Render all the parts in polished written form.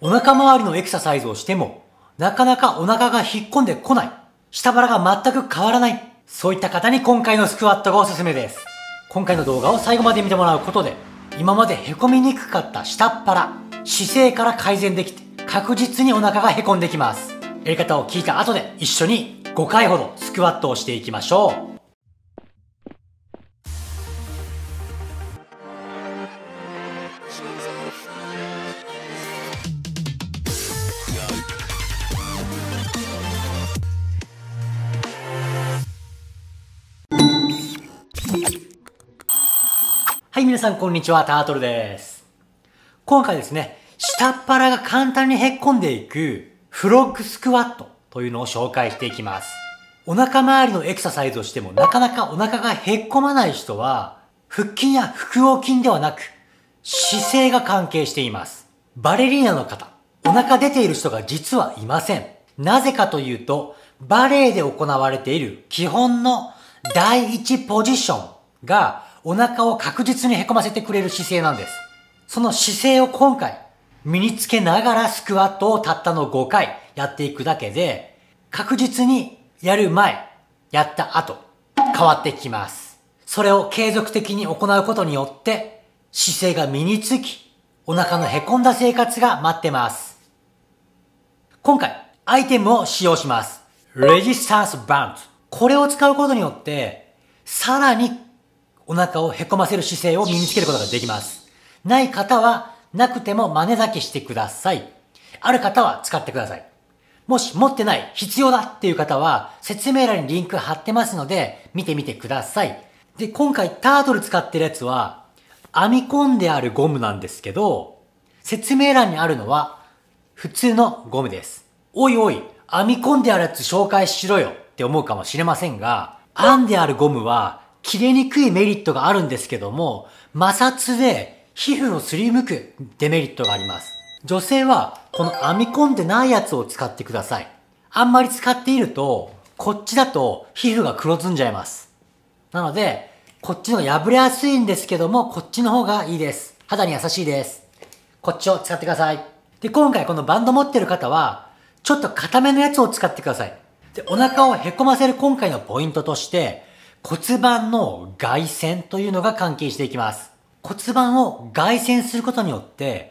お腹周りのエクササイズをしても、なかなかお腹が引っ込んでこない。下腹が全く変わらない。そういった方に今回のスクワットがおすすめです。今回の動画を最後まで見てもらうことで、今までへこみにくかった下っ腹、姿勢から改善できて、確実にお腹がへこんできます。やり方を聞いた後で一緒に5回ほどスクワットをしていきましょう。はい、皆さんこんにちは、タートルです。今回ですね、下っ腹が簡単にへっこんでいくフロッグスクワットというのを紹介していきます。お腹周りのエクササイズをしてもなかなかお腹がへっこまない人は、腹筋や腹横筋ではなく、姿勢が関係しています。バレリーナの方、お腹出ている人が実はいません。なぜかというと、バレエで行われている基本の第一ポジションがお腹を確実にへこませてくれる姿勢なんです。その姿勢を今回身につけながらスクワットをたったの5回やっていくだけで、確実にやる前、やった後、変わってきます。それを継続的に行うことによって姿勢が身につき、お腹のへこんだ生活が待ってます。今回、アイテムを使用します。レジスタンスバンド。これを使うことによって、さらにお腹をへこませる姿勢を身につけることができます。ない方は、なくても真似だけしてください。ある方は使ってください。もし持ってない、必要だっていう方は、説明欄にリンク貼ってますので、見てみてください。で、今回タートル使ってるやつは、編み込んであるゴムなんですけど、説明欄にあるのは、普通のゴムです。おいおい、編み込んであるやつ紹介しろよって思うかもしれませんが、編んであるゴムは、切れにくいメリットがあるんですけども、摩擦で皮膚をすりむくデメリットがあります。女性はこの編み込んでないやつを使ってください。あんまり使っていると、こっちだと皮膚が黒ずんじゃいます。なので、こっちの破れやすいんですけども、こっちの方がいいです。肌に優しいです。こっちを使ってください。で、今回このバンド持ってる方は、ちょっと硬めのやつを使ってください。で、お腹をへこませる今回のポイントとして、骨盤の外旋というのが関係していきます。骨盤を外旋することによって、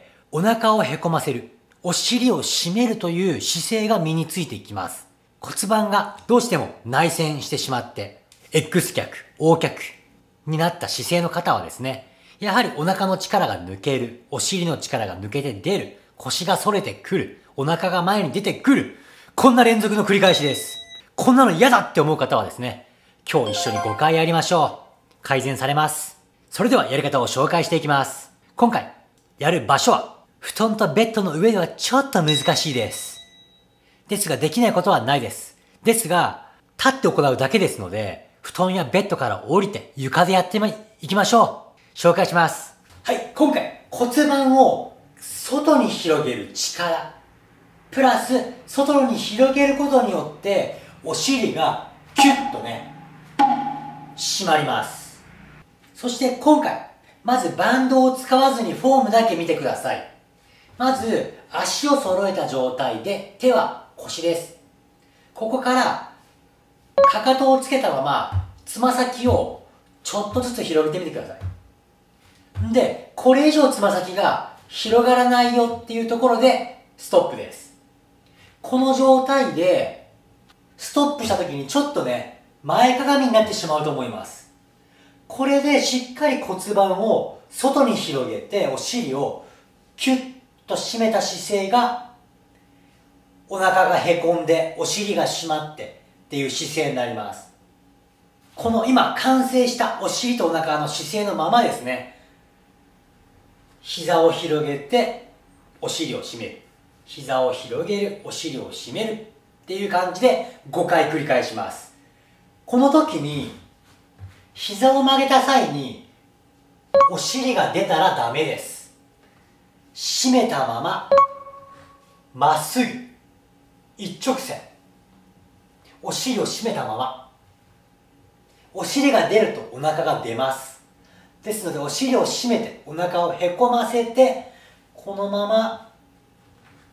お腹をへこませる、お尻を締めるという姿勢が身についていきます。骨盤がどうしても内旋してしまって、X 脚、O 脚になった姿勢の方はですね、やはりお腹の力が抜ける、お尻の力が抜けて出る、腰が反れてくる、お腹が前に出てくる、こんな連続の繰り返しです。こんなの嫌だって思う方はですね、今日一緒に5回やりましょう。改善されます。それではやり方を紹介していきます。今回、やる場所は、布団とベッドの上ではちょっと難しいです。ですができないことはないです。ですが、立って行うだけですので、布団やベッドから降りて床でやっていきましょう。紹介します。はい、今回、骨盤を外に広げる力、プラス、外に広げることによって、お尻がキュッとね、締まります。そして今回、まずバンドを使わずにフォームだけ見てください。まず、足を揃えた状態で手は腰です。ここから、かかとをつけたまま、つま先をちょっとずつ広げてみてください。で、これ以上つま先が広がらないよっていうところで、ストップです。この状態で、ストップした時にちょっとね、前かがみになってしまうと思います。これでしっかり骨盤を外に広げてお尻をキュッと締めた姿勢がお腹がへこんでお尻が締まってっていう姿勢になります。この今完成したお尻とお腹の姿勢のままですね。膝を広げてお尻を締める。膝を広げる、お尻を締めるっていう感じで5回繰り返します。この時に膝を曲げた際にお尻が出たらダメです。締めたまままっすぐ一直線、お尻を締めたまま、お尻が出るとお腹が出ます。ですのでお尻を締めてお腹をへこませてこのまま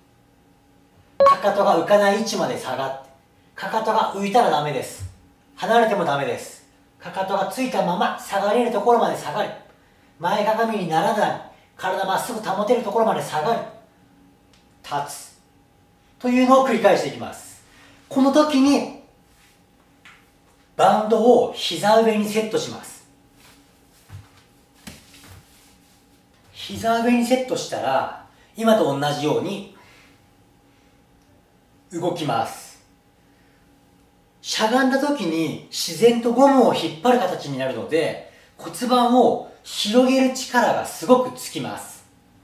かとが浮かない位置まで下がって、かかとが浮いたらダメです。離れてもダメです。かかとがついたまま下がれるところまで下がる。前かがみにならない。体まっすぐ保てるところまで下がる。立つ。というのを繰り返していきます。この時に、バンドを膝上にセットします。膝上にセットしたら、今と同じように動きます。しゃがんだ時に自然とゴムを引っ張る形になるので、骨盤を広げる力がすごくつきます。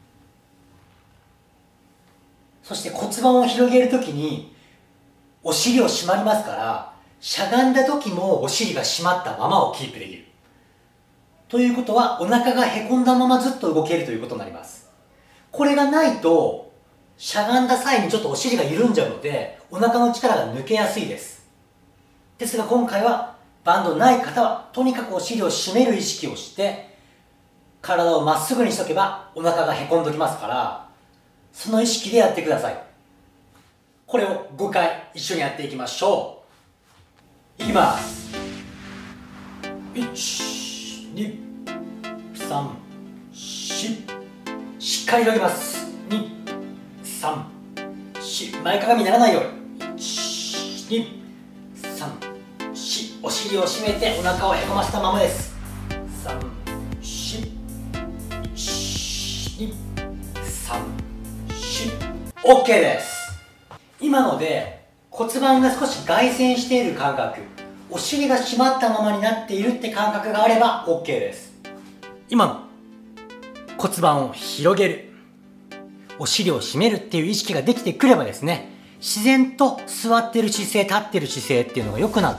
そして骨盤を広げる時にお尻を締まりますから、しゃがんだ時もお尻が締まったままをキープできる。ということは、お腹がへこんだままずっと動けるということになります。これがないと、しゃがんだ際にちょっとお尻が緩んじゃうので、お腹の力が抜けやすいです。ですが今回は、バンドない方は、とにかくお尻を締める意識をして、体をまっすぐにしとけば、お腹がへこんどきますから、その意識でやってください。これを5回一緒にやっていきましょう。いきます。1、2、3、4。しっかり広げます。2、3、4。前かがみにならないように。1、2、3、4。お尻を締めてお腹をへこませたままです。3、4、1、2、3、4。OK です。今ので骨盤が少し外旋している感覚、お尻が締まったままになっているって感覚があれば OK です。今の骨盤を広げる、お尻を締めるっていう意識ができてくればですね、自然と座ってる姿勢、立ってる姿勢っていうのが良くなって、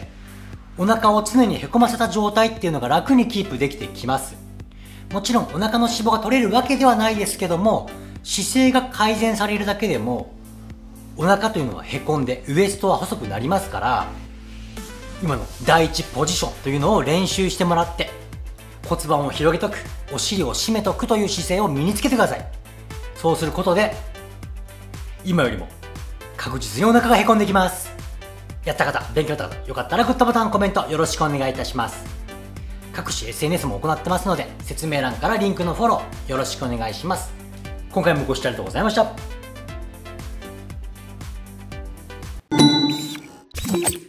お腹を常にへこませた状態っていうのが楽にキープできてきます。もちろんお腹の脂肪が取れるわけではないですけども、姿勢が改善されるだけでもお腹というのはへこんでウエストは細くなりますから、今の第一ポジションというのを練習してもらって、骨盤を広げとく、お尻を締めとくという姿勢を身につけてください。そうすることで今よりも確実にお腹がへこんできます。やった方、勉強した方、よかったらグッドボタン、コメントよろしくお願いいたします。各種 SNS も行ってますので、説明欄からリンクのフォローよろしくお願いします。今回もご視聴ありがとうございました。